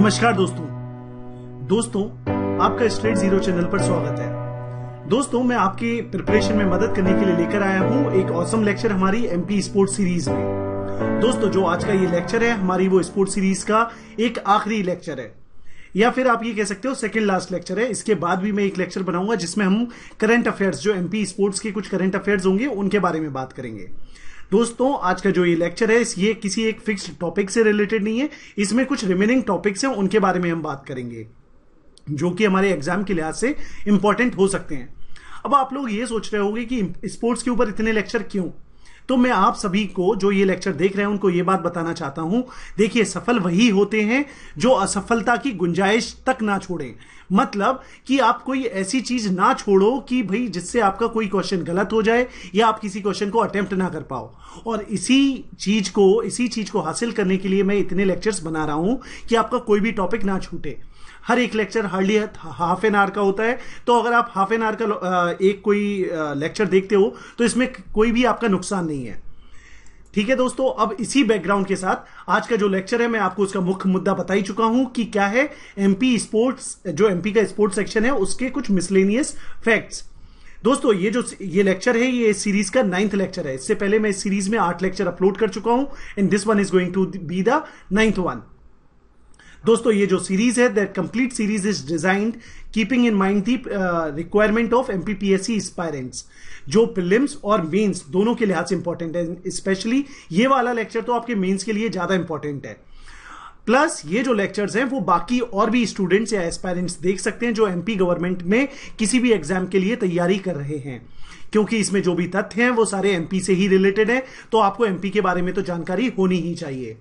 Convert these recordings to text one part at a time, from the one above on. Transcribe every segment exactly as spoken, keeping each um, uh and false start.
नमस्कार दोस्तों दोस्तों आपका स्ट्रेट जीरो चैनल पर स्वागत है। दोस्तों मैं आपके प्रिपरेशन में मदद करने के लिए लेकर आया हूं एक ऑसम लेक्चर हमारी एमपी स्पोर्ट्स सीरीज में। दोस्तों जो आज का ये लेक्चर है हमारी वो स्पोर्ट्स सीरीज का एक आखिरी लेक्चर है, या फिर आप ये कह सकते हो सेकंड लास्ट लेक्चर है। इसके बाद भी मैं एक लेक्चर बनाऊंगा जिसमें हम करंट अफेयर्स, जो एमपी स्पोर्ट्स के कुछ करंट अफेयर्स होंगे उनके बारे में बात करेंगे। दोस्तों आज का जो ये लेक्चर है ये किसी एक फिक्स्ड टॉपिक से रिलेटेड नहीं है, इसमें कुछ रिमेनिंग टॉपिक्स हैं उनके बारे में हम बात करेंगे जो कि हमारे एग्जाम के लिहाज से इंपॉर्टेंट हो सकते हैं। अब आप लोग ये सोच रहे होंगे कि स्पोर्ट्स के ऊपर इतने लेक्चर क्यों, तो मैं आप सभी को जो ये लेक्चर देख रहे हैं उनको ये बात बताना चाहता हूं। देखिए, सफल वही होते हैं जो असफलता की गुंजाइश तक ना छोड़े। मतलब कि आप कोई ऐसी चीज ना छोड़ो कि भाई जिससे आपका कोई क्वेश्चन गलत हो जाए या आप किसी क्वेश्चन को अटेम्प्ट ना कर पाओ। और इसी चीज को इसी चीज को हासिल करने के लिए मैं इतने लेक्चर्स बना रहा हूं कि आपका कोई भी टॉपिक ना छूटे। हर एक lecture hardly half an hour का होता है, तो अगर आप हाफ एन आवर का एक कोई लेक्चर देखते हो तो इसमें कोई भी आपका नुकसान नहीं है। ठीक है दोस्तों, अब इसी बैकग्राउंड के साथ आज का जो लेक्चर है मैं आपको उसका मुख्य मुद्दा बता ही चुका हूं कि क्या है एमपी स्पोर्ट्स, जो एमपी का स्पोर्ट्स सेक्शन है उसके कुछ मिसलेनियस फैक्ट्स। दोस्तों ये जो ये लेक्चर है ये सीरीज का नाइन्थ लेक्चर है। इससे पहले मैं इस सीरीज में आठ लेक्चर अपलोड कर चुका हूं and this one is going to be the ninth one. दोस्तों ये जो सीरीज है that complete series is designed keeping in mind the requirement of MPPSC aspirants, जो प्रीलिम्स और मेंस दोनों के लिहाज से इंपॉर्टेंट है। स्पेशली ये वाला लेक्चर तो आपके मेंस के लिए ज्यादा इंपॉर्टेंट है। प्लस ये जो लेक्चर्स हैं वो बाकी और भी स्टूडेंट्स या एस्पायरेंट्स देख सकते हैं जो एमपी गवर्नमेंट में किसी भी एग्जाम के लिए तैयारी कर रहे हैं, क्योंकि इसमें जो भी तथ्य हैं वो सारे एमपी से ही रिलेटेड है, तो आपको एमपी के बारे में तो जानकारी होनी ही चाहिए।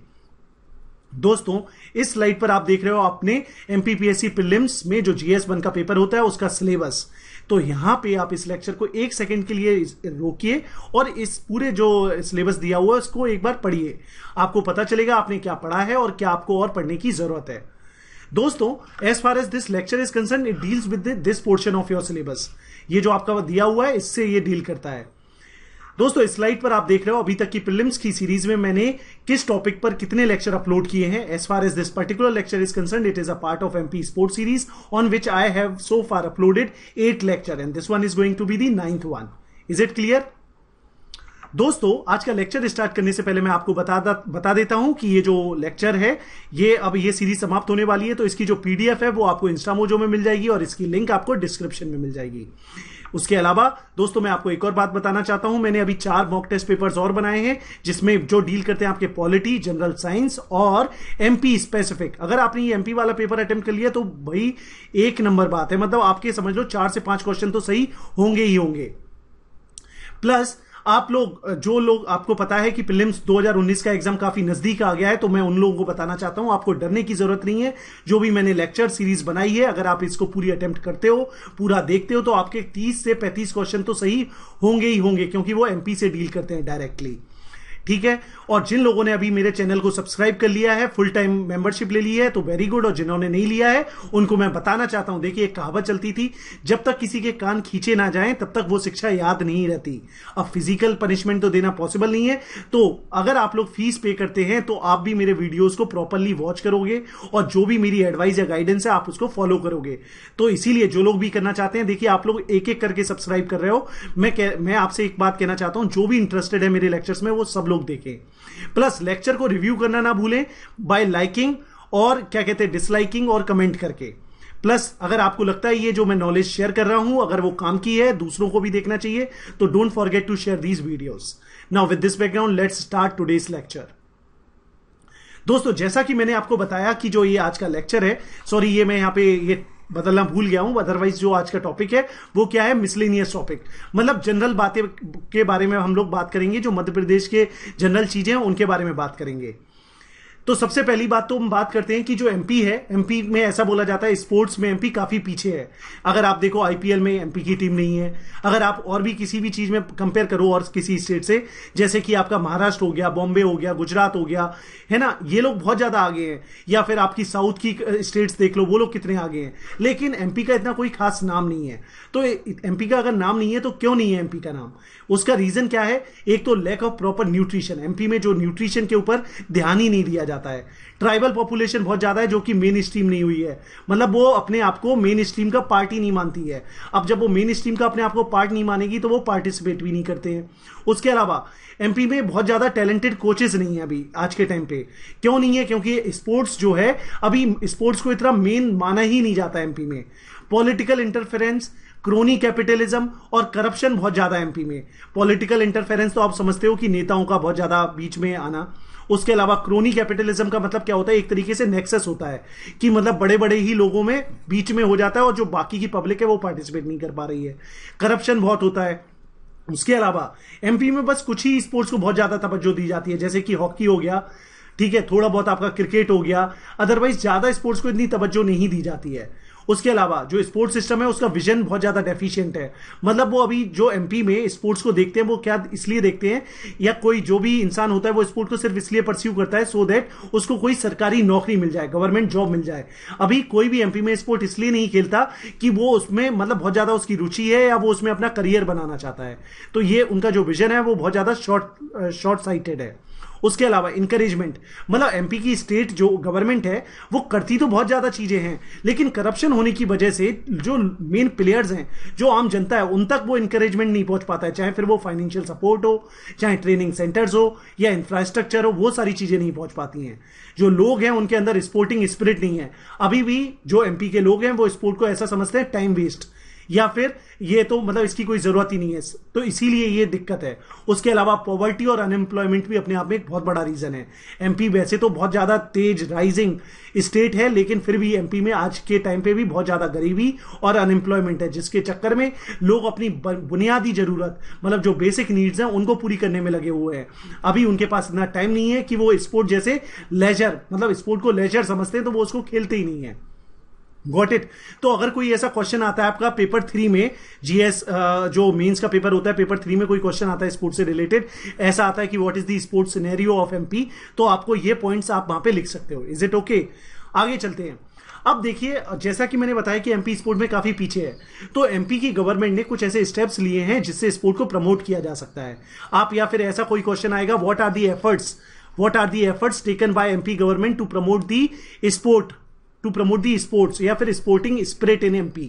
दोस्तों इस स्लाइड पर आप देख रहे हो अपने एमपीपीएससी प्रीलिम्स में जो जीएस वन का पेपर होता है उसका सिलेबस। तो यहां पे आप इस लेक्चर को एक सेकंड के लिए रोकिए और इस पूरे जो सिलेबस दिया हुआ है उसको एक बार पढ़िए। आपको पता चलेगा आपने क्या पढ़ा है और क्या आपको और पढ़ने की जरूरत है। दोस्तों as far as this lecture is concern it deals with this portion of your syllabus. ये जो आपका दिया हुआ है इससे ये डील करता है। दोस्तों इस स्लाइड पर आप देख रहे हो अभी तक की प्रीलिम्स की सीरीज में मैंने किस टॉपिक पर कितने लेक्चर अपलोड किए हैं। As far as this particular lecture is concern it is a part of MP sports series on which I have so far uploaded eight lecture and this one is going to be the ninth one. Is it clear? दोस्तों आज का lecture start करने से पहले मैं आपको बता बता देता हूं कि ये जो लेक्चर है ये अब ये सीरीज समाप्त होने वाली है, तो इसकी जो पीडीएफ है वो आपको इंस्टामोजो में मिल जाएगी और इसकी लिंक आपको डिस्क्रिप्शन में मिल जाएगी। उसके अलावा दोस्तों मैं आपको एक और बात बताना चाहता हूं, मैंने अभी चार मॉक टेस्ट पेपर्स और बनाए हैं जिसमें जो डील करते हैं आपके पॉलिटी, जनरल साइंस और एमपी स्पेसिफिक। अगर आपने ये एमपी वाला पेपर अटेम्प्ट कर लिया तो भाई एक नंबर बात है, मतलब आपके समझ लो चार से पांच क्वेश्चन तो सही होंगे ही होंगे। प्लस आप लोग जो लोग आपको पता है कि प्रीलिम्स दो हज़ार उन्नीस का एग्जाम काफी नजदीक आ गया है, तो मैं उन लोगों को बताना चाहता हूं आपको डरने की जरूरत नहीं है। जो भी मैंने लेक्चर सीरीज बनाई है अगर आप इसको पूरी अटेम्प्ट करते हो, पूरा देखते हो, तो आपके तीस से पैंतीस क्वेश्चन तो सही होंगे ही होंगे, क्योंकि वो एमपी से डील करते हैं डायरेक्टली। ठीक है, और जिन लोगों ने अभी मेरे चैनल को सब्सक्राइब कर लिया है, फुल टाइम मेंबरशिप ले ली है तो वेरी गुड, और जिन्होंने नहीं लिया है उनको मैं बताना चाहता हूं, देखिए एक कहावत चलती थी, जब तक किसी के कान खींचे ना जाएं तब तक वो शिक्षा याद नहीं रहती। अब फिजिकल पनिशमेंट तो देना पॉसिबल नहीं है, तो अगर आप लोग फीस पे करते हैं तो आप भी मेरे वीडियोस को प्रॉपरली वॉच करोगे और जो भी मेरी एडवाइस या गाइडेंस है आप उसको फॉलो करोगे। तो इसीलिए जो लोग भी करना चाहते हैं, देखिए आप लोग एक एक करके सब्सक्राइब कर रहे हो। मैं मैं आपसे एक बात कहना चाहता हूं, जो भी इंटरेस्टेड है मेरे लेक्चर्स में वो सब लोग देखें। प्लस लेक्चर को रिव्यू करना ना भूलें बाय लाइकिंग और क्या कहते हैं डिसलाइकिंग और कमेंट करके। प्लस अगर आपको लगता है ये जो मैं नॉलेज शेयर कर रहा हूं अगर वो काम की है, दूसरों को भी देखना चाहिए, तो don't forget to share these videos. Now with this background let's start today's lecture. दोस्तों जैसा कि मैंने आपको बताया कि जो ये आज का लेक्चर है, सॉरी ये मैं यहां पे ये बदलना भूल गया हूं, अदरवाइज जो आज का टॉपिक है वो क्या है, मिसलेनियस टॉपिक, मतलब जनरल बातें के बारे में हम लोग बात करेंगे, जो मध्य प्रदेश के जनरल चीजें हैं उनके बारे में बात करेंगे। तो सबसे पहली बात तो हम बात करते हैं कि जो एमपी है, एमपी में ऐसा बोला जाता है स्पोर्ट्स में एमपी काफी पीछे है। अगर आप देखो आईपीएल में एमपी की टीम नहीं है, अगर आप और भी किसी भी चीज में कंपेयर करो और किसी स्टेट से, जैसे कि आपका महाराष्ट्र हो गया, बॉम्बे हो गया, गुजरात हो गया, है ना, ये लोग बहुत ज्यादा आगे हैं। या फिर आपकी साउथ की स्टेट्स देख लो, वो लोग कितने आगे हैं, लेकिन एमपी का इतना कोई खास नाम नहीं है। तो एमपी का अगर नाम नहीं है तो क्यों नहीं है एमपी का नाम? उसका रीजन क्या है? एक तो lack of proper nutrition, MP में जो न्यूट्रिशन के ऊपर ध्यान ही नहीं दिया जाता है। ट्राइबल पॉपुलेशन बहुत ज्यादा है जो कि मेन स्ट्रीम नहीं हुई है, मतलब वो अपने आप को मेन स्ट्रीम का पार्ट ही नहीं मानती है। अब जब वो मेन स्ट्रीम का अपने आप को पार्ट नहीं मानेगी तो वो पार्टिसिपेट भी नहीं करते हैं। उसके अलावा एमपी में बहुत ज्यादा टैलेंटेड कोचेस नहीं है अभी आज के टाइम पे। क्यों नहीं है? क्योंकि स्पोर्ट्स जो है अभी स्पोर्ट्स को इतना मेन माना ही नहीं जाता एमपी में। पॉलिटिकल इंटरफेरेंस, क्रोनी कैपिटलिज्म और करप्शन बहुत ज्यादा एमपी में। पॉलिटिकल इंटरफेरेंस तो आप समझते हो कि नेताओं का बहुत ज्यादा बीच में आना। उसके अलावा क्रोनी कैपिटलिज्म का मतलब क्या होता है? एक तरीके से नेक्सस होता है कि मतलब बड़े बड़े ही लोगों में बीच में हो जाता है और जो बाकी की पब्लिक है वो पार्टिसिपेट नहीं कर पा रही है। करप्शन बहुत होता है। उसके अलावा एमपी में बस कुछ ही स्पोर्ट्स को बहुत ज्यादा तवज्जो दी जाती है, जैसे कि हॉकी हो गया, ठीक है, थोड़ा बहुत आपका क्रिकेट हो गया, अदरवाइज ज्यादा स्पोर्ट्स को इतनी तवज्जो नहीं दी जाती है। उसके अलावा जो स्पोर्ट्स सिस्टम है उसका विजन बहुत ज्यादा डेफिशिएंट है। मतलब वो अभी जो एमपी में स्पोर्ट्स को देखते हैं वो क्या इसलिए देखते हैं, या कोई जो भी इंसान होता है वो स्पोर्ट को सिर्फ इसलिए परस्यू करता है सो दैट उसको कोई सरकारी नौकरी मिल जाए, गवर्नमेंट जॉब मिल जाए। अभी कोई भी एमपी में स्पोर्ट इसलिए नहीं खेलता कि वो उसमें मतलब बहुत ज्यादा उसकी रुचि है या वो उसमें अपना करियर बनाना चाहता है। तो ये उनका जो विजन है वो बहुत ज्यादा शॉर्ट शॉर्ट साइटेड है। उसके अलावा इंकरेजमेंट, मतलब एमपी की स्टेट जो गवर्नमेंट है वो करती तो बहुत ज्यादा चीजें हैं, लेकिन करप्शन होने की वजह से जो मेन प्लेयर्स हैं, जो आम जनता है, उन तक वो इंकरेजमेंट नहीं पहुंच पाता है। चाहे फिर वो फाइनेंशियल सपोर्ट हो, चाहे ट्रेनिंग सेंटर्स हो या इंफ्रास्ट्रक्चर हो, वो सारी चीजें नहीं पहुंच पाती हैं। जो लोग हैं उनके अंदर स्पोर्टिंग स्पिरिट नहीं है। अभी भी जो एमपी के लोग हैं वो स्पोर्ट को ऐसा समझते हैं टाइम वेस्ट, या फिर ये तो मतलब इसकी कोई जरूरत ही नहीं है, तो इसीलिए ये दिक्कत है। उसके अलावा पॉवर्टी और अनएम्प्लॉयमेंट भी अपने आप में एक बहुत बड़ा रीजन है। एमपी वैसे तो बहुत ज्यादा तेज राइजिंग स्टेट है, लेकिन फिर भी एमपी में आज के टाइम पे भी बहुत ज्यादा गरीबी और अनएम्प्लॉयमेंट है, जिसके चक्कर में लोग अपनी बुनियादी जरूरत, मतलब जो बेसिक नीड्स हैं, उनको पूरी करने में लगे हुए हैं। अभी उनके पास इतना टाइम नहीं है कि वो स्पोर्ट जैसे लेजर, मतलब स्पोर्ट को लेजर समझते हैं तो वो उसको खेलते ही नहीं है। Got it. तो अगर कोई ऐसा क्वेश्चन आता है आपका पेपर थ्री में, जीएस जो मेंस का पेपर होता है, पेपर थ्री में कोई क्वेश्चन आता है स्पोर्ट्स से रिलेटेड, ऐसा आता है कि what is the sports scenario of MP, तो आपको ये पॉइंट्स आप वहां पे लिख सकते हो। Is it okay? आगे चलते हैं। अब देखिए, जैसा कि मैंने बताया कि एमपी स्पोर्ट में काफी पीछे है, तो एमपी की गवर्नमेंट ने कुछ ऐसे स्टेप्स लिए हैं जिससे स्पोर्ट को प्रमोट किया जा सकता है। आप या फिर ऐसा कोई क्वेश्चन आएगा, what are the efforts what are the efforts taken by MP government to promote the sport to promote the sports या फिर स्पोर्टिंग स्पिरिट इन एमपी।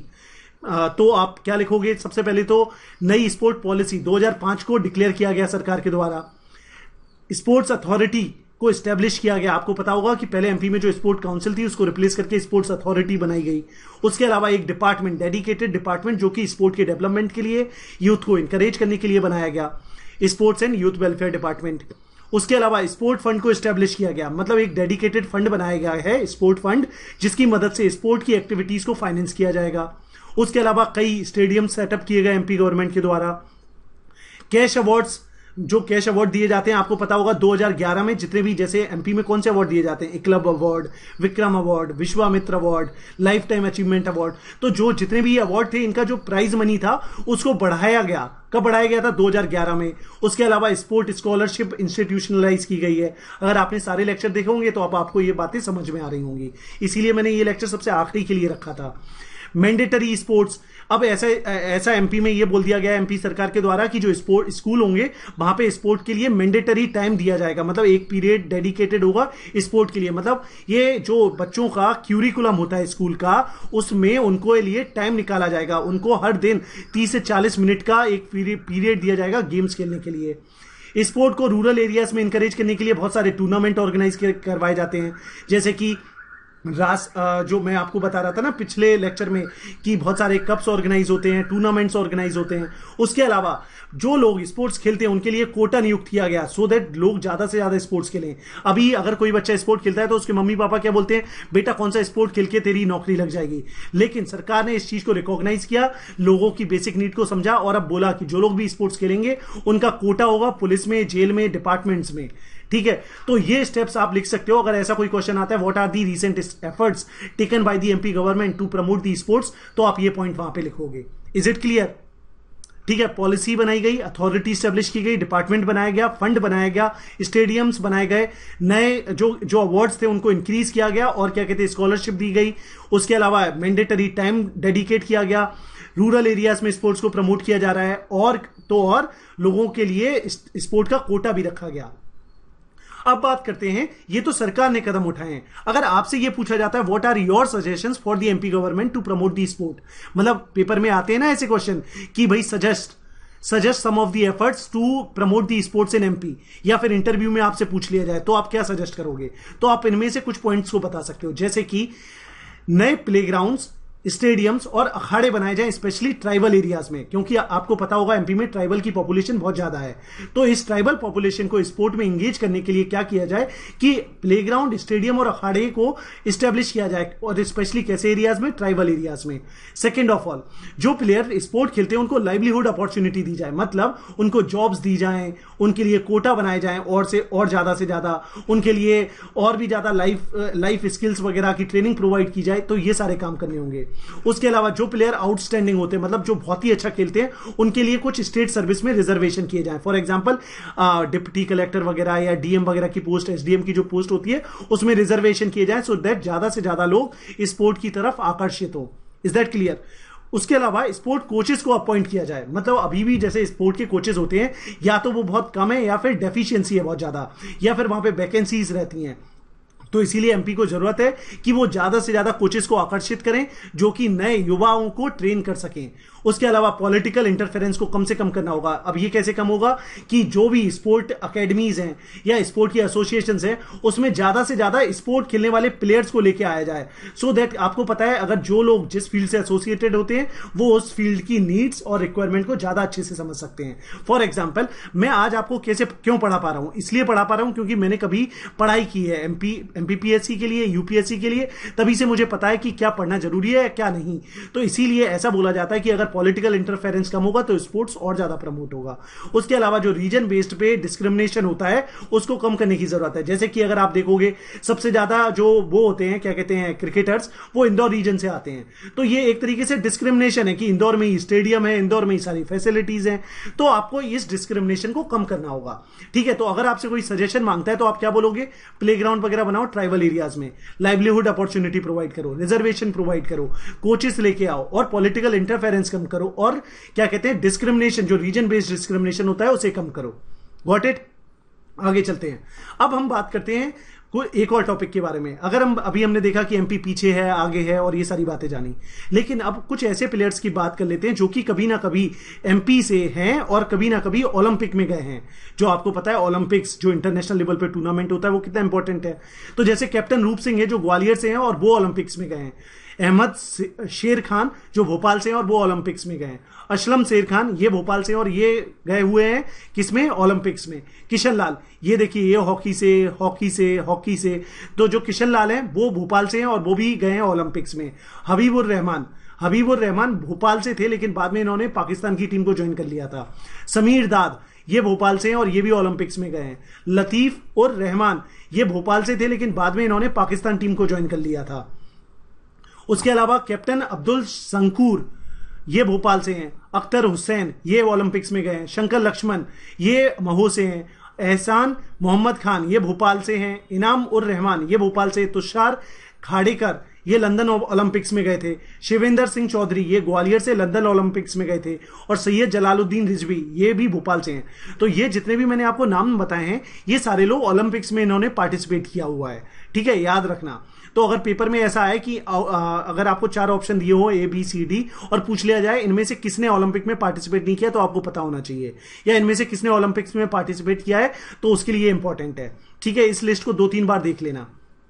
तो आप क्या लिखोगे? सबसे पहले तो नई स्पोर्ट पॉलिसी दो हज़ार पाँच को डिक्लेयर किया गया सरकार के द्वारा। स्पोर्ट्स अथॉरिटी को एस्टेब्लिश किया गया। आपको पता होगा कि पहले एमपी में जो स्पोर्ट काउंसिल थी उसको रिप्लेस करके स्पोर्ट्स अथॉरिटी बनाई गई। उसके अलावा एक डिपार्टमेंट, डेडिकेटेड डिपार्टमेंट, जो कि स्पोर्ट के डेवलपमेंट के लिए, यूथ को इंकरेज करने के लिए बनाया गया, sports and youth welfare department. उसके अलावा स्पोर्ट फंड को एस्टेब्लिश किया गया, मतलब एक डेडिकेटेड फंड बनाया गया है स्पोर्ट फंड, जिसकी मदद से स्पोर्ट की एक्टिविटीज को फाइनेंस किया जाएगा। उसके अलावा कई स्टेडियम सेटअप किए गए एमपी गवर्नमेंट के द्वारा। कैश अवार्ड्स, जो कैश अवार्ड दिए जाते हैं, आपको पता होगा दो हज़ार ग्यारह में जितने भी, जैसे एमपी में कौन से अवार्ड दिए जाते हैं, club award, Vikram award, Vishwamitra award, lifetime achievement award, तो जो जितने भी अवार्ड थे इनका जो प्राइज मनी था उसको बढ़ाया गया। कब बढ़ाया गया था? दो हज़ार ग्यारह में। उसके अलावा स्पोर्ट स्कॉलरशिप इंस्टीट्यूशनलाइज की गई है। अगर आपने सारे लेक्चर देखे होंगे तो आप आपको ये बातें समझ में आ रही होंगी, इसीलिए मैंने ये लेक्चर सबसे आखिरी के लिए रखा था। मैंडेटरी स्पोर्ट्स, अब ऐसा ऐसा एमपी में ये बोल दिया गया एमपी सरकार के द्वारा कि जो स्पोर्ट स्कूल होंगे वहां पे स्पोर्ट के लिए मैंडेटरी टाइम दिया जाएगा, मतलब एक पीरियड डेडिकेटेड होगा स्पोर्ट के लिए। मतलब ये जो बच्चों का क्यूरिकुलम होता है स्कूल का, उसमें उनको लिए टाइम निकाला जाएगा, उनको हर दिन तीस से चालीस मिनट का एक पीरियड दिया जाएगा गेम्स खेलने के लिए। स्पोर्ट को रूरल एरियाज में इंकरेज करने के लिए बहुत सारे टूर्नामेंट ऑर्गेनाइज करवाए जाते हैं, जैसे कि रास जो मैं आपको बता रहा था ना पिछले लेक्चर में कि बहुत सारे कप्स ऑर्गेनाइज होते हैं, टूर्नामेंट्स ऑर्गेनाइज होते हैं। उसके अलावा जो लोग स्पोर्ट्स खेलते हैं उनके लिए कोटा नियुक्त किया गया, सो दैट लोग ज्यादा से ज्यादा स्पोर्ट्स खेलें। अभी अगर कोई बच्चा स्पोर्ट खेलता है तो उसके मम्मी पापा क्या बोलते हैं, बेटा कौन सा स्पोर्ट खेल के तेरी नौकरी लग जाएगी। लेकिन सरकार ने इस चीज को रिकॉग्नाइज किया, लोगों की बेसिक नीड को समझा और अब बोला कि जो लोग भी स्पोर्ट्स खेलेंगे उनका कोटा होगा पुलिस में, जेल में, डिपार्टमेंट्स में। ठीक है, तो ये स्टेप्स आप लिख सकते हो अगर ऐसा कोई क्वेश्चन आता है, what are the recent efforts taken by the MP government to promote the sports, तो आप ये पॉइंट वहां पे लिखोगे। Is it clear? ठीक है, पॉलिसी बनाई गई, अथॉरिटी स्टैब्लिश की गई, डिपार्टमेंट बनाया गया, फंड बनाया गया, स्टेडियम्स बनाए गए, नए जो जो अवार्ड्स थे उनको इंक्रीज किया गया और क्या कहते हैं स्कॉलरशिप दी गई। उसके अलावा मैंडेटरी टाइम डेडिकेट किया गया, रूरल एरियाज में स्पोर्ट्स को प्रमोट किया जा रहा है, और तो और लोगों के लिए स्पोर्ट का कोटा भी रखा गया। अब बात करते हैं, ये तो सरकार ने कदम उठाए हैं, अगर आपसे ये पूछा जाता है what are your suggestions for the MP government to promote the sport, मतलब पेपर में आते हैं ना ऐसे क्वेश्चन कि भाई suggest suggest some of the efforts to promote the sports in MP, या फिर इंटरव्यू में आपसे पूछ लिया जाए तो आप क्या सजेस्ट करोगे, तो आप इनमें से कुछ पॉइंट्स को बता सकते हो, जैसे कि नए प्लेग्राउंड्स, स्टेडियम्स और अखाड़े बनाए जाएं स्पेशली ट्राइबल एरियाज में, क्योंकि आपको पता होगा एमपी में ट्राइबल की पॉपुलेशन बहुत ज्यादा है। तो इस ट्राइबल पॉपुलेशन को स्पोर्ट में एंगेज करने के लिए क्या किया जाए कि प्लेग्राउंड, स्टेडियम और अखाड़े को स्टैब्लिश किया जाए, और स्पेशली कैसे एरियाज में, ट्राइबल एरियाज में। सेकेंड ऑफ ऑल, जो प्लेयर स्पोर्ट खेलते हैं उनको लाइवलीहुड अपॉर्चुनिटी दी जाए, मतलब उनको जॉब्स दी जाए, उनके लिए कोटा बनाए जाए और से और ज्यादा से ज्यादा, उनके लिए और भी ज्यादा लाइफ लाइफ स्किल्स वगैरह की ट्रेनिंग प्रोवाइड की जाए। तो ये सारे काम करने होंगे। उसके अलावा जो प्लेयर आउटस्टैंडिंग होते हैं, मतलब जो बहुत ही अच्छा खेलते हैं, उनके लिए कुछ स्टेट सर्विस में रिजर्वेशन किए जाए। फॉर एग्जांपल डिप्टी कलेक्टर वगैरह या डीएम वगैरह की पोस्ट, एसडीएम की जो पोस्ट होती है उसमें रिजर्वेशन किए जाए, सो दैट ज्यादा से ज्यादा लोग स्पोर्ट की तरफ आकर्षित हो। Is that clear? उसके अलावा स्पोर्ट कोचेस को अपॉइंट किया जाए, मतलब अभी भी जैसे स्पोर्ट के कोचेस होते हैं या तो वो बहुत कम है या फिर डेफिशिएंसी है बहुत ज्यादा, या फिर वहां पे वैकेंसीज रहती हैं। तो इसीलिए एमपी को जरूरत है कि वो ज्यादा से ज्यादा कोचेस को आकर्षित करें जो कि नए युवाओं को ट्रेन कर सकें। उसके अलावा पॉलिटिकल इंटरफेरेंस को कम से कम करना होगा। अब ये कैसे कम होगा कि जो भी स्पोर्ट अकेडमीज हैं या स्पोर्ट की एसोसिएशन हैं उसमें ज्यादा से ज्यादा स्पोर्ट खेलने वाले प्लेयर्स को लेके आया जाए, सो so दैट आपको पता है अगर जो लोग जिस फील्ड से एसोसिएटेड होते हैं वो उस फील्ड की नीड्स और रिक्वायरमेंट को ज्यादा अच्छे से समझ सकते हैं। फॉर एग्जाम्पल, मैं आज आपको कैसे क्यों पढ़ा पा रहा हूं, इसलिए पढ़ा पा रहा हूं क्योंकि मैंने कभी पढ़ाई की है एमपी एमपीपीएससी के लिए, यूपीएससी के लिए, तभी से मुझे पता है कि क्या पढ़ना जरूरी है क्या नहीं। तो इसीलिए ऐसा बोला जाता है कि अगर पॉलिटिकल इंटरफेरेंस कम होगा तो स्पोर्ट्स और ज्यादा प्रमोट होगा। उसके अलावा जो रीजन बेस्ड पे डिस्क्रिमिनेशन होता है उसको कम करने की जरूरत है। जैसे कि अगर आप देखोगे सबसे ज्यादा जो वो होते हैं क्या कहते हैं क्रिकेटर्स, वो इंदौर रीजन से आते हैं, तो ये एक तरीके से डिस्क्रिमिनेशन है कि इंदौर में ही स्टेडियम है, इंदौर में ही सारी फैसिलिटीज हैं, तो आपको इस डिस्क्रिमिनेशन को कम करना होगा। ठीक है, तो अगर आपसे कोई सजेशन मांगता है तो आप क्या बोलोगे, प्लेग्राउंड वगैरह बनाओ ट्राइबल एरियाज में, लाइवलीहुड अपॉर्चुनिटी प्रोवाइड करो, रिजर्वेशन प्रोवाइड करो, कोचेस लेके आओ और पॉलिटिकल इंटरफेरेंस कम करो, और क्या कहते हैं डिस्क्रिमिनेशन, जो रीजन बेस्ड डिस्क्रिमिनेशन होता है उसे कम करो। Got it? आगे चलते हैं। अब हम बात करते हैं कोई एक और टॉपिक के बारे में। अगर हम अभी हमने देखा कि एमपी पीछे है, आगे है और ये सारी बातें जानी, लेकिन अब कुछ ऐसे प्लेयर्स की बात कर लेते हैं जो कि कभी ना कभी एमपी से हैं और कभी ना कभी ओलंपिक में गए हैं। जो आपको पता है ओलंपिक्स जो इंटरनेशनल लेवल पे टूर्नामेंट होता है वो कितना इंपॉर्टेंट है। तो जैसे कैप्टन रूप सिंह है जो ग्वालियर से हैं और वो ओलंपिक्स में गए हैं। अहमद शेर खान जो भोपाल से हैं और वो ओलंपिक्स में गए हैं। असलम शेर खान ये भोपाल से और ये गए हुए हैं किसमें, ओलंपिक्स में। किशन लाल ये देखिए ये हॉकी से हॉकी से हॉकी से तो जो किशन लाल हैं वो भोपाल से हैं और वो भी गए हैं ओलंपिक्स में। हबीबुर रहमान हबीबुर रहमान भोपाल से थे लेकिन बाद में इन्होंने पाकिस्तान की टीम को ज्वाइन कर लिया था। समीर दाद ये भोपाल से हैं और ये भी ओलंपिक्स में गए हैं। लतीफ और रहमान ये भोपाल से थे लेकिन बाद में इन्होंने पाकिस्तान टीम को ज्वाइन कर लिया था। उसके अलावा कैप्टन अब्दुल संकूर ये भोपाल से हैं। अख्तर हुसैन ये ओलंपिक्स में गए हैं। शंकर लक्ष्मण ये महो से हैं। एहसान मोहम्मद खान ये भोपाल से हैं। इनाम उर रहमान ये भोपाल से। तुषार खाड़ेकर ये लंदन ओलंपिक्स में गए थे। शिवेंद्र सिंह चौधरी ये ग्वालियर से लंदन ओलंपिक्स में गए थे। और सैयद जलालुद्दीन रिजवी ये भी भोपाल से हैं। तो ये जितने भी मैंने आपको नाम बताए हैं ये सारे लोग ओलंपिक्स में इन्होंने पार्टिसिपेट किया हुआ है। ठीक है, याद रखना। तो अगर पेपर में ऐसा है कि अगर आपको चार ऑप्शन दिए हो ए बी सी डी और पूछ लिया जाए इनमें से किसने ओलंपिक में पार्टिसिपेट नहीं किया तो आपको पता होना चाहिए, या इनमें से किसने ओलंपिक्स में पार्टिसिपेट किया है तो उसके लिए इंपॉर्टेंट है। ठीक है, इस लिस्ट को दो तीन बार देख लेना।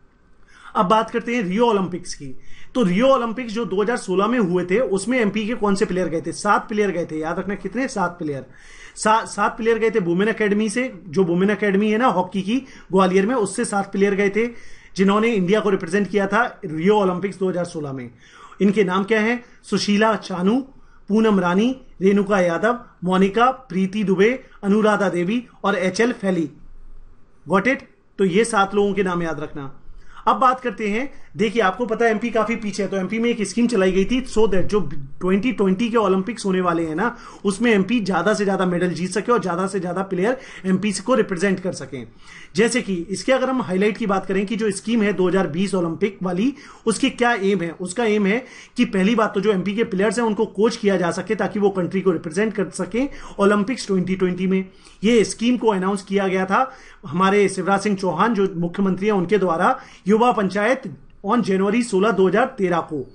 अब बात करते हैं रियो ओलंपिक्स की। तो रियो ओलंपिक्स जो दो हज़ार सोलह में हुए थे उसमें एमपी के कौन से प्लेयर गए थे? सात प्लेयर गए थे। याद रखना कितने? सात प्लेयर। सा, सात प्लेयर गए थे वुमेन अकेडमी से, जो वुमेन अकेडमी है ना हॉकी की ग्वालियर में, उससे सात प्लेयर गए थे जिन्होंने इंडिया को रिप्रेजेंट किया था रियो ओलंपिक्स दो हज़ार सोलह में। इनके नाम क्या है? सुशीला चानू, पूनम रानी, रेणुका यादव, मोनिका, प्रीति दुबे, अनुराधा देवी और एच एल फैली। Got it? तो ये सात लोगों के नाम याद रखना। अब बात करते हैं देखिए आपको पता है एमपी काफी पीछे है, तो एमपी में एक स्कीम चलाई गई थी सो दैट जो ट्वेंटी ट्वेंटी के ओलंपिक्स होने वाले हैं ना, उसमें एमपी ज्यादा से ज्यादा मेडल जीत सके और ज्यादा से ज्यादा प्लेयर एमपी को रिप्रेजेंट कर सकें। जैसे कि इसके अगर हम हाईलाइट की बात करें कि जो स्कीम है दो हज़ार बीस ओलंपिक वाली, उसकी क्या एम है? उसका एम है कि पहली बात तो जो एमपी के प्लेयर्स हैं उनको कोच किया जा सके ताकि वो कंट्री को रिप्रेजेंट कर सके ओलंपिक्स ट्वेंटी ट्वेंटी में। ये स्कीम को अनाउंस किया गया था हमारे शिवराज सिंह चौहान जो मुख्यमंत्री हैं उनके द्वारा युवा पंचायत ऑन जनवरी सोलह दो हज़ार तेरह को।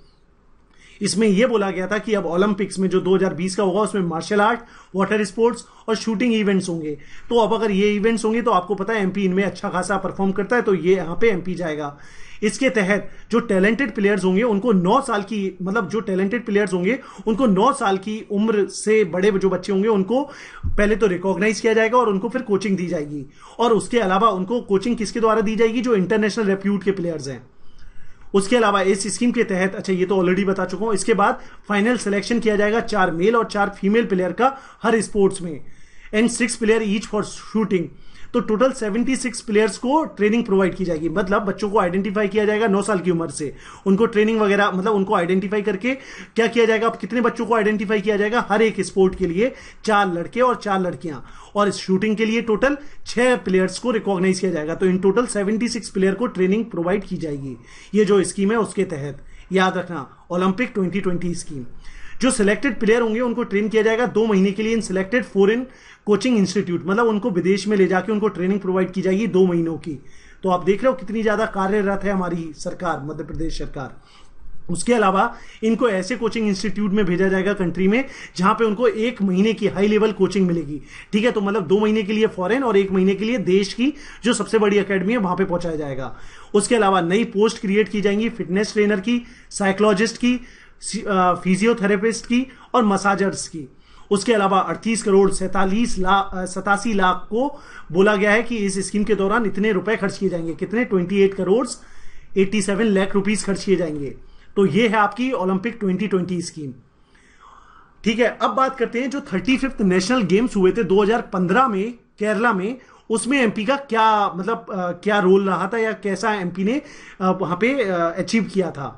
इसमें यह बोला गया था कि अब ओलंपिक्स में जो दो हज़ार बीस का होगा उसमें मार्शल आर्ट, वाटर स्पोर्ट्स और शूटिंग इवेंट्स होंगे। तो अब अगर ये इवेंट्स होंगे तो आपको पता है एमपी इनमें अच्छा खासा परफॉर्म करता है, तो ये यहां पे एमपी जाएगा। इसके तहत जो टैलेंटेड प्लेयर्स होंगे उनको नौ साल की मतलब जो टैलेंटेड प्लेयर्स होंगे उनको नौ साल की उम्र से बड़े जो बच्चे होंगे उनको पहले तो रिकॉग्नाइज किया जाएगा और उनको फिर कोचिंग दी जाएगी। और उसके अलावा उनको कोचिंग किसके द्वारा दी जाएगी? जो इंटरनेशनल रेप्यूट के प्लेयर्स हैं। उसके अलावा इस स्कीम के तहत, अच्छा ये तो ऑलरेडी बता चुका हूं, इसके बाद फाइनल सिलेक्शन किया जाएगा चार मेल और चार फीमेल प्लेयर का हर स्पोर्ट्स में, and six player each for shooting. तो टोटल छिहत्तर प्लेयर्स को ट्रेनिंग प्रोवाइड की जाएगी। मतलब बच्चों को आइडेंटिफाई किया जाएगा नौ साल की उम्र से, उनको ट्रेनिंग वगैरह मतलब उनको आइडेंटिफाई करके क्या किया जाएगा? अब कितने बच्चों को आइडेंटिफाई किया जाएगा? हर एक स्पोर्ट के लिए चार लड़के और चार लड़कियां, और इस शूटिंग के लिए टोटल छह प्लेयर्स को रिकॉग्नाइज किया जाएगा। तो इन टोटल छिहत्तर प्लेयर को ट्रेनिंग प्रोवाइड की जाएगी। ये जो स्कीम है उसके तहत, याद रखना, ओलंपिक ट्वेंटी ट्वेंटी स्कीम। जो सिलेक्टेड प्लेयर होंगे उनको ट्रेन किया जाएगा दो महीने के लिए इन सिलेक्टेड फॉरेन कोचिंग इंस्टीट्यूट, मतलब उनको विदेश में ले जाके उनको ट्रेनिंग प्रोवाइड की जाएगी दो महीनों की। तो आप देख रहे हो कितनी ज्यादा कार्यरत है हमारी सरकार, मध्य प्रदेश सरकार। उसके अलावा इनको ऐसे कोचिंग इंस्टीट्यूट में भेजा जाएगा कंट्री में जहां पे उनको एक महीने की हाई लेवल कोचिंग मिलेगी। ठीक है, तो मतलब दो महीने के लिए फॉरेन और एक महीने के लिए देश की जो सबसे बड़ी एकेडमी है वहां पे पहुंचाया जाएगा। उसके अलावा नई पोस्ट क्रिएट की जाएंगी फिटनेस ट्रेनर की, साइकोलॉजिस्ट की, फिजियोथेरेपिस्ट की और मसाजर्स की। उसके अलावा अड़तीस करोड़ सैतालीस लाख सतासी लाख को बोला गया है कि इस स्कीम के दौरान इतने रुपए खर्च किए जाएंगे। कितने? अट्ठाईस करोड़ सत्तासी लाख रुपीस खर्च किए जाएंगे। तो ये है आपकी ओलंपिक ट्वेंटी ट्वेंटी स्कीम। ठीक है, अब बात करते हैं जो थर्टी फिफ्थ नेशनल गेम्स हुए थे दो हज़ार पंद्रह में केरला में, उसमें एमपी का क्या मतलब आ, क्या रोल रहा था या कैसा एमपी ने आ, वहां पे अचीव किया था।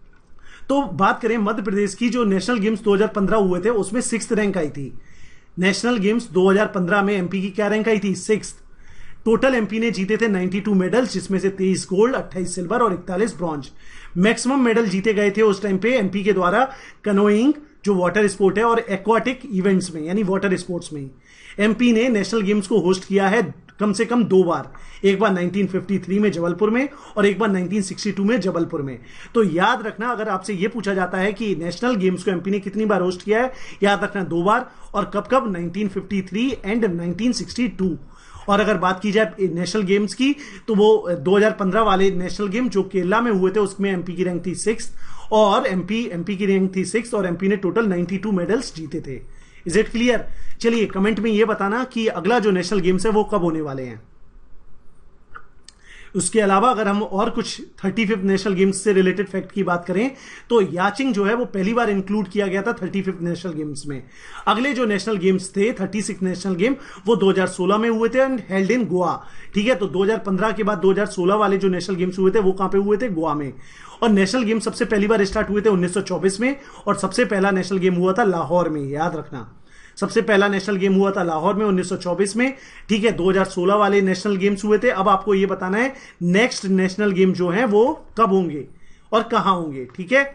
तो बात करें मध्य प्रदेश की, जो नेशनल गेम्स दो हज़ार पंद्रह हुए थे उसमें सिक्स्थ रैंक आई थी। नेशनल गेम्स दो हज़ार पंद्रह में एमपी की क्या रैंक आई थी? सिक्स्थ। टोटल एमपी ने जीते थे बानवे मेडल्स, जिसमें से तेईस गोल्ड, अट्ठाईस सिल्वर और इकतालीस ब्रॉन्ज। मैक्सिमम मेडल जीते गए थे उस टाइम पे एमपी के द्वारा कनोइंग जो वाटर स्पोर्ट है और एक्वाटिक इवेंट्स में यानी वाटर स्पोर्ट्स में। एमपी ने नेशनल गेम्स को होस्ट किया है कम से कम दो बार, एक बार उन्नीस सौ तिरेपन में जबलपुर में और एक बार उन्नीस सौ बासठ में जबलपुर में। तो याद रखना, अगर आपसे यह पूछा जाता है कि नेशनल गेम्स को एमपी ने कितनी बार होस्ट किया है, याद रखना दो बार, और कब कब? उन्नीस सौ तिरेपन एंड उन्नीस सौ बासठ। और अगर बात की जाए नेशनल गेम्स की तो वो दो हज़ार पंद्रह वाले नेशनल गेम जो केरला में हुए थे उसमें एमपी की रैंक थी सिक्स और एमपी एमपी की रैंक थी सिक्स और एमपी ने टोटल बानवे मेडल्स जीते थे। Is it clear? चलिए कमेंट में ये बताना कि अगला जो नेशनल गेम्स है वो कब होने वाले हैं। उसके अलावा अगर हम और कुछ थर्टी फिफ्थ नेशनल गेम्स से रिलेटेड फैक्ट की बात करें तो याचिंग जो है वो पहली बार इंक्लूड किया गया था थर्टी फिफ्थ नेशनल गेम्स में। अगले जो नेशनल गेम्स थे थर्टी सिक्स नेशनल गेम वो दो हज़ार सोलह में हुए थे एंड हेल्ड इन गोवा। ठीक है, तो दो हज़ार पंद्रह के बाद दो हज़ार सोलह वाले जो नेशनल गेम्स हुए थे वो कहां पे हुए थे? गोवा में। और नेशनल गेम सबसे पहली बार स्टार्ट हुए थे उन्नीस सौ चौबीस में और सबसे पहला नेशनल गेम हुआ था लाहौर में। याद रखना, सबसे पहला नेशनल गेम हुआ था लाहौर में उन्नीस सौ चौबीस में। ठीक है, दो हज़ार सोलह वाले नेशनल गेम्स हुए थे। अब आपको यह बताना है नेक्स्ट नेशनल गेम जो है वो कब होंगे और कहां होंगे। ठीक है,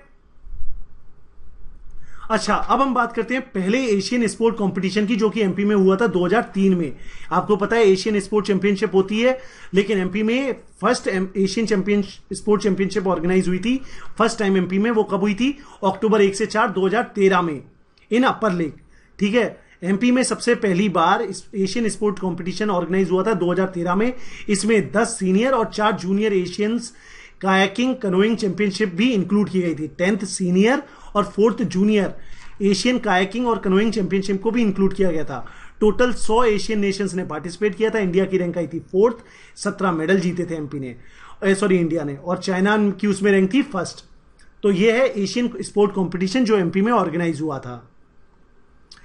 अच्छा अब हम बात करते हैं पहले एशियन स्पोर्ट कंपटीशन की जो कि एमपी में हुआ था दो हज़ार तीन में। आपको पता है एशियन स्पोर्ट चैंपियनशिप होती है, लेकिन एमपी में first Asian champion sport championship organise हुई थी फर्स्ट टाइम एमपी में। वो कब हुई थी? अक्टूबर एक से चार दो हज़ार तेरह में इन अपर लेक। ठीक है, एमपी में सबसे पहली बार एशियन स्पोर्ट कंपटीशन ऑर्गेनाइज हुआ था दो हज़ार तेरह में। इसमें दस सीनियर और चार junior Asians kayaking canoeing championship भी इंक्लूड की गई थी। टेंथ सीनियर और फोर्थ जूनियर एशियन कायाकिंग और कनोइंग चैंपियनशिप को भी इंक्लूड किया गया था। टोटल सौ एशियन नेशंस ने पार्टिसिपेट किया था। इंडिया की रैंक आई थी फोर्थ, सत्रह मेडल जीते थे एमपी ने सॉरी इंडिया ने, और चाइना की उसमें रैंक थी फर्स्ट। तो यह है एशियन स्पोर्ट कॉम्पिटिशन जो एमपी में ऑर्गेनाइज हुआ था।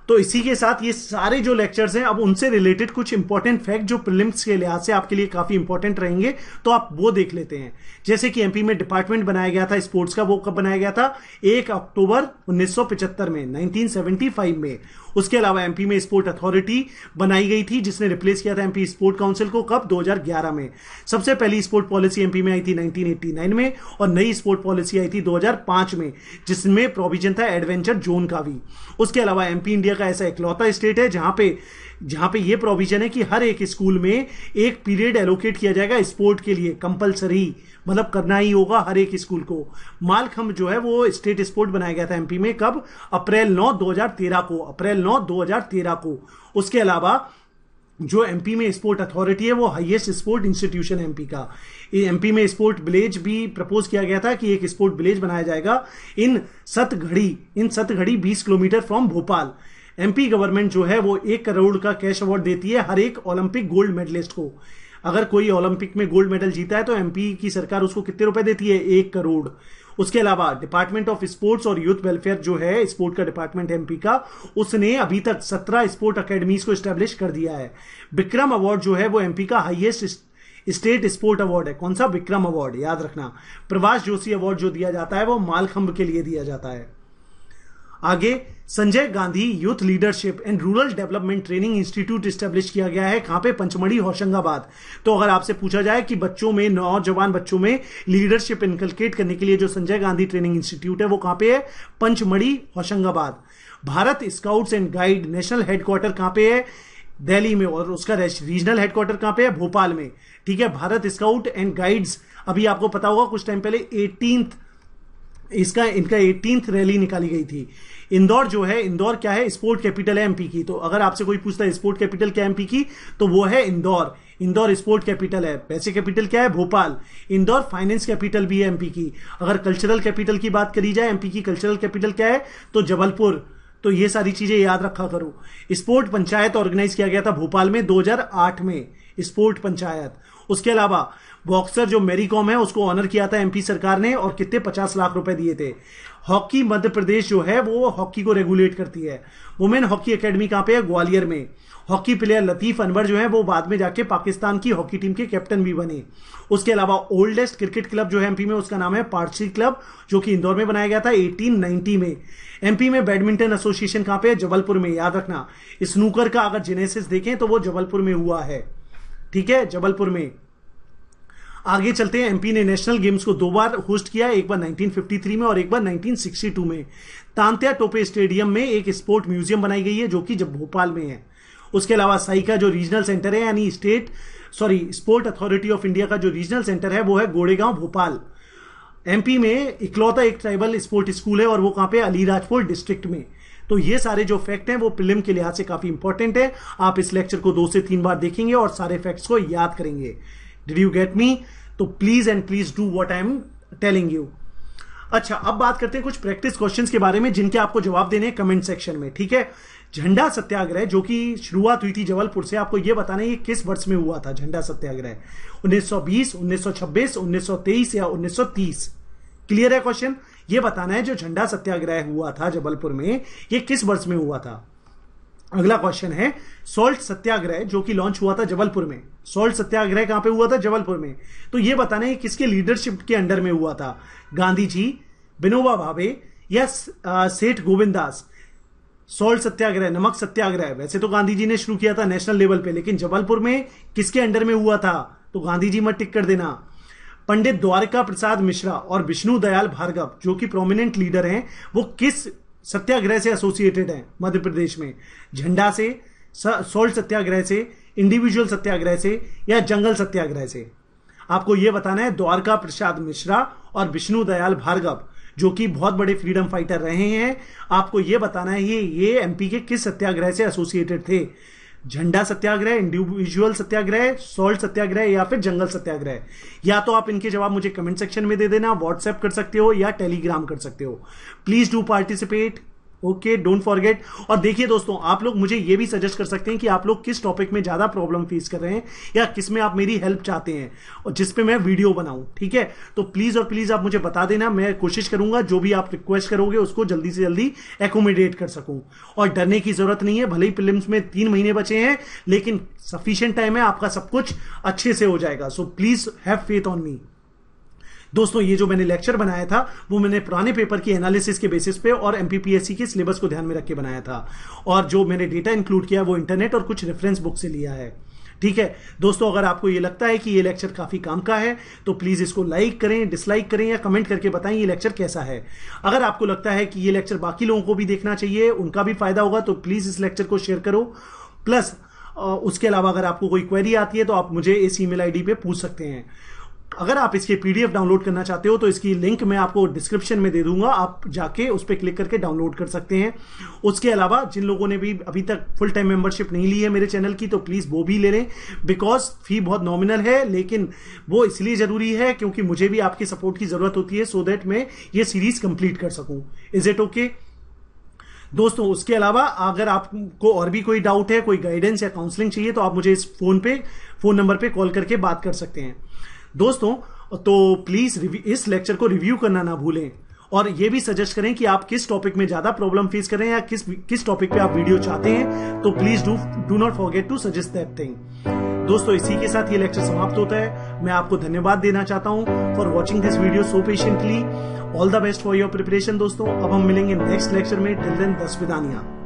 तो इसी के साथ ये सारे जो लेक्चर्स हैं अब उनसे रिलेटेड कुछ इंपॉर्टेंट फैक्ट जो प्रीलिम्स के लिहाज से आपके लिए काफी इंपॉर्टेंट रहेंगे, तो आप वो देख लेते हैं। जैसे कि एमपी में डिपार्टमेंट बनाया गया था स्पोर्ट्स का, वो कब बनाया गया था? एक अक्टूबर उन्नीस सौ पचहत्तर में, उन्नीस सौ पचहत्तर में। उसके अलावा एमपी में स्पोर्ट अथॉरिटी बनाई गई थी जिसने रिप्लेस किया था एमपी स्पोर्ट काउंसिल को, कब? दो हज़ार ग्यारह में। सबसे पहली स्पोर्ट पॉलिसी एमपी में आई थी उन्नीस सौ नवासी में, और नई स्पोर्ट पॉलिसी आई थी दो हज़ार पाँच में जिसमें प्रोविजन था एडवेंचर जोन का भी। उसके अलावा एमपी इंडिया का ऐसा इकलौता स्टेट है जहां पे जहां पे ये प्रोविजन है कि हर एक स्कूल में एक पीरियड एलोकेट किया जाएगा स्पोर्ट के लिए, कंपलसरी, मतलब करना ही होगा हर एक स्कूल को। मालखंभ जो है वो स्टेट स्पोर्ट बनाया गया था एमपी में, कब? अप्रैल नौ दो हज़ार तेरह को, अप्रैल नौ दो हज़ार तेरह को। उसके अलावा जो एमपी में स्पोर्ट अथॉरिटी है वो हाईएस्ट स्पोर्ट इंस्टीट्यूशन है एमपी का। एमपी में स्पोर्ट विलेज भी प्रपोज किया गया था कि एक स्पोर्ट विलेज बनाया जाएगा इन सतगढ़ी इन सतगढ़ी बीस kilometre from Bhopal. MP government जो है वो एक करोड़ का कैश अवार्ड देती है हर एक ओलंपिक गोल्ड मेडलिस्ट को। अगर कोई ओलंपिक में गोल्ड मेडल जीता है तो एमपी की सरकार उसको कितने रुपए देती है? एक करोड़। उसके अलावा डिपार्टमेंट ऑफ स्पोर्ट्स और यूथ वेलफेयर जो है स्पोर्ट का डिपार्टमेंट एमपी का, उसने अभी तक सत्रह स्पोर्ट अकेडमीज को स्टैब्लिश कर दिया है। विक्रम अवार्ड जो है वो एमपी का हाईएस्ट स्टेट स्पोर्ट अवार्ड है। कौन सा? विक्रम अवार्ड, याद रखना। प्रभाष जोशी अवार्ड जो दिया जाता है वो मालखंभ के लिए दिया जाता है। आगे Sanjay Gandhi youth leadership and rural development training institute establish किया गया है। कहां पे? पंचमढ़ी, होशंगाबाद। तो अगर आपसे पूछा जाए कि बच्चों में, नौजवान बच्चों में लीडरशिप इनकलकेट करने के लिए जो संजय गांधी ट्रेनिंग इंस्टीट्यूट है वो कहां पे है? Pachmarhi, Hoshangabad. Bharat scouts and guide national headquarter कहां पे है? दिल्ली में। और उसका रीजनल हेडक्वार्टर कहां पे है? भोपाल में। ठीक है। भारत स्काउट एंड गाइड्स, अभी आपको पता होगा कुछ टाइम पहले एटीन्थ इसका इनका एटीन्थ रैली निकाली गई थी। इंदौर जो है, इंदौर क्या है? स्पोर्ट कैपिटल है एमपी की। तो अगर आपसे कोई पूछता है स्पोर्ट कैपिटल क्या एमपी की, तो वो है इंदौर। इंदौर स्पोर्ट कैपिटल है। पैसे कैपिटल क्या है? भोपाल। इंदौर फाइनेंस कैपिटल भी है एमपी की। अगर कल्चरल कैपिटल की बात करी जाए, एमपी की कल्चरल कैपिटल क्या है? तो जबलपुर। तो ये सारी चीजें याद रखा करो। स्पोर्ट पंचायत ऑर्गेनाइज किया गया था भोपाल में दो हज़ार आठ में, स्पोर्ट पंचायत। उसके अलावा बॉक्सर जो मैरी कॉम है उसको ऑनर किया था एमपी सरकार ने, और कितने? पचास लाख रुपए दिए थे। हॉकी मध्य प्रदेश जो है वो हॉकी को रेगुलेट करती है। वुमेन हॉकी एकेडमी कहां पे है? ग्वालियर में। हॉकी प्लेयर लतीफ अनवर जो है वो बाद में जाके पाकिस्तान की हॉकी टीम के कैप्टन भी बने। उसके अलावा ओल्डेस्ट क्रिकेट क्लब जो है एमपी में उसका नाम है पारसी क्लब, जो कि इंदौर में बनाया गया था अठारह सौ नब्बे में। एमपी में बैडमिंटन एसोसिएशन कहां पे है? जबलपुर में। याद रखना, स्नूकर का अगर जेनेसिस देखें तो वो जबलपुर में हुआ है। ठीक है, जबलपुर में। आगे चलते हैं। एमपी ने नेशनल गेम्स को दो बार होस्ट किया, एक बार उन्नीस सौ तिरेपन में और एक बार उन्नीस सौ बासठ में। तांत्या टोपे स्टेडियम में एक स्पोर्ट म्यूजियम बनाई गई है जो कि जब भोपाल में है। उसके अलावा साइका जो रीजनल सेंटर है, यानी state sorry sport authority of India का जो रीजनल सेंटर है वो है गोड़ेगांव, भोपाल। एमपी में इकलौता एक ट्राइबल स्पोर्ट स्कूल है और वो कहां पे? अलीराजपुर डिस्ट्रिक्ट में। तो ये सारे जो फैक्ट हैं वो प्रीलिम के लिहाज से काफी इंपॉर्टेंट है। आप इस लेक्चर को दो से तीन बार देखेंगे और सारे फैक्ट्स को याद करेंगे। Did you get me? तो please and please do what I am telling you. अच्छा, अब बात करते हैं कुछ प्रैक्टिस क्वेश्चंस के बारे में जिनके आपको जवाब देने हैं कमेंट सेक्शन में। ठीक है। झंडा सत्याग्रह जो कि शुरुआत हुई थी जबलपुर से, आपको यह बताना है ये किस वर्ष में हुआ था झंडा सत्याग्रह? उन्नीस सौ बीस, उन्नीस सौ छब्बीस, उन्नीस सौ तेईस या उन्नीस सौ तीस? क्लियर है क्वेश्चन? ये बताना है जो झंडा सत्याग्रह हुआ था जबलपुर में ये किस वर्ष में हुआ था। अगला क्वेश्चन है सॉल्ट सत्याग्रह जो कि लॉन्च हुआ था जबलपुर में। सॉल्ट सत्याग्रह कहां पे हुआ था? जबलपुर में। तो यह बताना है किसके लीडरशिप के अंडर में हुआ था? गांधी जी, विनोबा भावे या सेठ गोविंद दास? सॉल्ट सत्याग्रह, नमक सत्याग्रह, वैसे तो गांधी जी ने शुरू किया था नेशनल लेवल पे, लेकिन जबलपुर में किसके अंडर में हुआ था? तो गांधी जी मत टिक कर देना। पंडित द्वारका प्रसाद मिश्रा और विष्णु दयाल भार्गव जो कि प्रोमिनेंट लीडर हैं, वो किस सत्याग्रह से एसोसिएटेड हैं मध्य प्रदेश में? झंडा से, सॉल्ट सत्याग्रह से, इंडिविजुअल सत्याग्रह से या जंगल सत्याग्रह से? आपको यह बताना है। द्वारका प्रसाद मिश्रा और विष्णु दयाल भार्गव जो कि बहुत बड़े फ्रीडम फाइटर रहे हैं, आपको यह बताना है ये ये एमपी के किस सत्याग्रह से एसोसिएटेड थे? झंडा सत्याग्रह, इंडिविजुअल सत्याग्रह, सॉल्ट सत्याग्रह या फिर जंगल सत्याग्रह? या तो आप इनके जवाब मुझे कमेंट सेक्शन में दे देना, व्हाट्सएप कर सकते हो या टेलीग्राम कर सकते हो। Please do participate. Okay, don't forget. और देखिए दोस्तों, आप लोग मुझे ये भी सजेस्ट कर सकते हैं कि आप लोग किस टॉपिक में ज्यादा प्रॉब्लम फेस कर रहे हैं या किस में आप मेरी हेल्प चाहते हैं और जिस पे मैं वीडियो बनाऊं, ठीक है। तो प्लीज और प्लीज आप मुझे बता देना, मैं कोशिश करूंगा जो भी आप रिक्वेस्ट करोगे उसको जल्दी से जल्दी एकोमोडेट कर सकूं। और डरने की जरूरत नहीं है, भले ही प्रीलिम्स में तीन महीने बचे हैं लेकिन सफिशिएंट टाइम है, आपका सब कुछ अच्छे से हो जाएगा। So please have faith on me. दोस्तों, ये जो मैंने लेक्चर बनाया था वो मैंने पुराने पेपर की एनालिसिस के बेसिस पे और एमपीपीएससी के सिलेबस को ध्यान में रख के बनाया था, और जो मैंने डेटा इंक्लूड किया वो इंटरनेट और कुछ रेफरेंस बुक से लिया है, ठीक है। दोस्तों, अगर आपको ये लगता है कि ये लेक्चर काफी काम का है तो प्लीज इसको लाइक करें, डिसलाइक करें या कमेंट करके बताएं ये लेक्चर कैसा है। अगर आपको लगता है कि ये लेक्चर बाकी लोगों को भी देखना चाहिए, उनका भी फायदा होगा, तो प्लीज इस लेक्चर को शेयर करो। प्लस उसके अलावा अगर आपको कोई क्वेरी आती है तो आप मुझे इस ईमेल आईडी पे पूछ सकते हैं। अगर आप इसके पीडीएफ डाउनलोड करना चाहते हो तो इसकी लिंक मैं आपको डिस्क्रिप्शन में दे दूंगा, आप जाके उस पर क्लिक करके डाउनलोड कर सकते हैं। उसके अलावा जिन लोगों ने भी अभी तक फुल टाइम मेंबरशिप नहीं ली है मेरे चैनल की, तो प्लीज वो भी ले लें, बिकॉज फी बहुत नॉमिनल है, लेकिन वो इसलिए जरूरी है क्योंकि मुझे भी आपकी सपोर्ट की जरूरत होती है, सो दैट मैं ये सीरीज कंप्लीट कर सकूं। इज इट ओके दोस्तों? उसके अलावा अगर आपको और भी कोई डाउट है, कोई गाइडेंस या काउंसलिंग चाहिए, तो आप मुझे इस फोन पे फोन नंबर पे कॉल करके बात कर सकते हैं। दोस्तों, तो प्लीज इस लेक्चर को रिव्यू करना ना भूलें और ये भी सजेस्ट करें कि आप किस टॉपिक में ज्यादा प्रॉब्लम फेस कर रहे हैं या किस किस टॉपिक पे आप वीडियो चाहते हैं, तो please do do not forget to suggest that thing. दोस्तों, इसी के साथ ये लेक्चर समाप्त होता है। मैं आपको धन्यवाद देना चाहता हूं for watching this video so patiently. All the best for your preparation दोस्तों। अब हम मिलेंगे नेक्स्ट लेक्चर में। टिल देन, दस विदानिया।